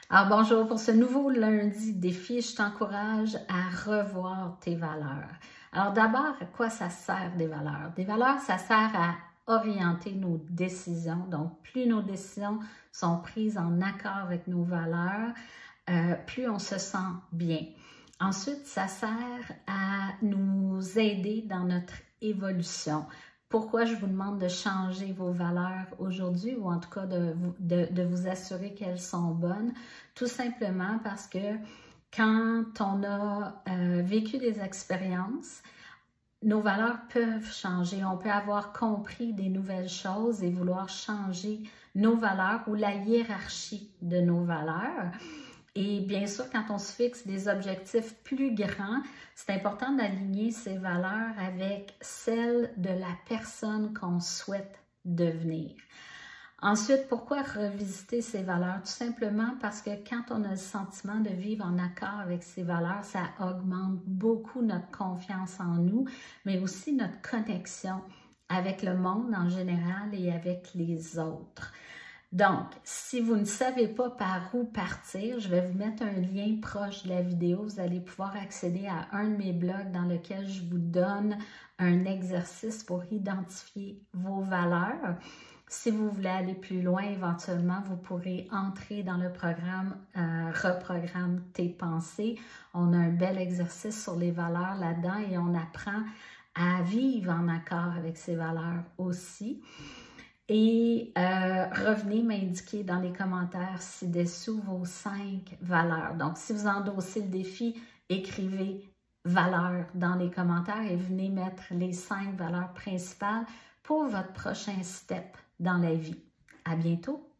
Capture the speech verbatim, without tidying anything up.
Alors bonjour, pour ce nouveau lundi défi, je t'encourage à revoir tes valeurs. Alors d'abord, à quoi ça sert des valeurs? Des valeurs, ça sert à orienter nos décisions. Donc, plus nos décisions sont prises en accord avec nos valeurs, euh, plus on se sent bien. Ensuite, ça sert à nous aider dans notre évolution. Pourquoi je vous demande de changer vos valeurs aujourd'hui ou en tout cas de vous, de, de vous assurer qu'elles sont bonnes? Tout simplement parce que quand on a euh, vécu des expériences, nos valeurs peuvent changer. On peut avoir compris des nouvelles choses et vouloir changer nos valeurs ou la hiérarchie de nos valeurs. Et bien sûr, quand on se fixe des objectifs plus grands, c'est important d'aligner ces valeurs avec celles de la personne qu'on souhaite devenir. Ensuite, pourquoi revisiter ces valeurs? Tout simplement parce que quand on a le sentiment de vivre en accord avec ces valeurs, ça augmente beaucoup notre confiance en nous, mais aussi notre connexion avec le monde en général et avec les autres. Donc, si vous ne savez pas par où partir, je vais vous mettre un lien proche de la vidéo. Vous allez pouvoir accéder à un de mes blogs dans lequel je vous donne un exercice pour identifier vos valeurs. Si vous voulez aller plus loin, éventuellement, vous pourrez entrer dans le programme euh, Reprogramme tes pensées. On a un bel exercice sur les valeurs là-dedans et on apprend à vivre en accord avec ces valeurs aussi. Et euh, revenez m'indiquer dans les commentaires ci-dessous vos cinq valeurs. Donc, si vous endossez le défi, écrivez valeurs dans les commentaires et venez mettre les cinq valeurs principales pour votre prochain step dans la vie. À bientôt!